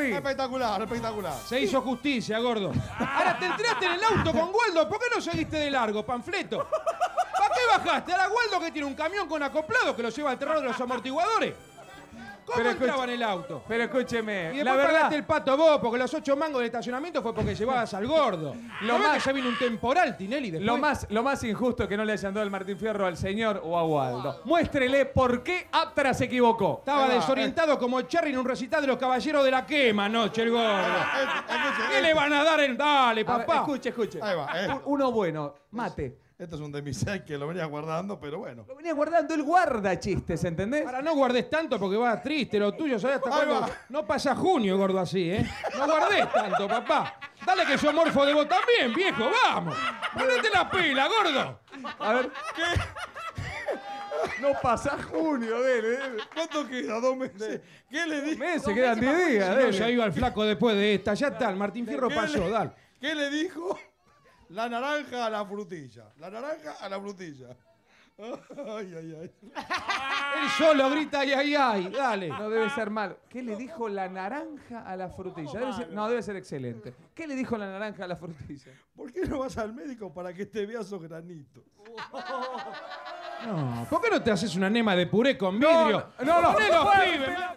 fin. Espectacular, espectacular. Se hizo justicia, gordo. Ahora te entraste en el auto con Waldo. ¿Por qué no seguiste de largo, panfleto? ¿Para qué bajaste? Ahora Waldo que tiene un camión con acoplado que lo lleva al terror de los amortiguadores. ¿Cómo entraba en el auto? Pero escúcheme, Y la después verdad, pagaste el pato vos, porque los 8 mangos de estacionamiento fue porque llevabas al gordo. Lo más que ya vino un temporal, Tinelli, después. lo más injusto es que no le hayan dado el Martín Fierro al señor o a Waldo. Muéstrele por qué Aptra se equivocó. Estaba desorientado como Cherry en un recital de los Caballeros de la Quema anoche, el gordo. ¿Qué le van a dar en...? Dale, A ver, papá. escuche. Ahí va, Uno bueno, mate. Este es un demisec que lo venía guardando, pero bueno. Lo venía guardando, él guarda chistes, ¿entendés? Ahora no guardes tanto porque va triste lo tuyo, ¿sabes hasta Ahí cuándo? va. No pasa junio, gordo, así, ¿eh? No guardes tanto, papá. Dale que yo morfo de vos también, viejo, vamos. Ponete la pila, gordo. A ver. No pasa junio, dele. ¿Cuánto queda? 2 meses. ¿Qué le dijo? Meses, quedan 10 días, No, ya dele. iba el flaco después de esta. Ya está, el Martín Fierro pasó, dale. ¿Qué le dijo? La naranja a la frutilla. La naranja a la frutilla. Ay, ay, ay. Él solo grita ay, dale. No debe ser malo. ¿Qué le dijo la naranja a la frutilla? Debe ser excelente. ¿Qué le dijo la naranja a la frutilla? ¿Por qué no vas al médico para que te veas esos granitos? No, ¿por qué no te haces una enema de puré con vidrio? No, Poné los fuerte. pibes.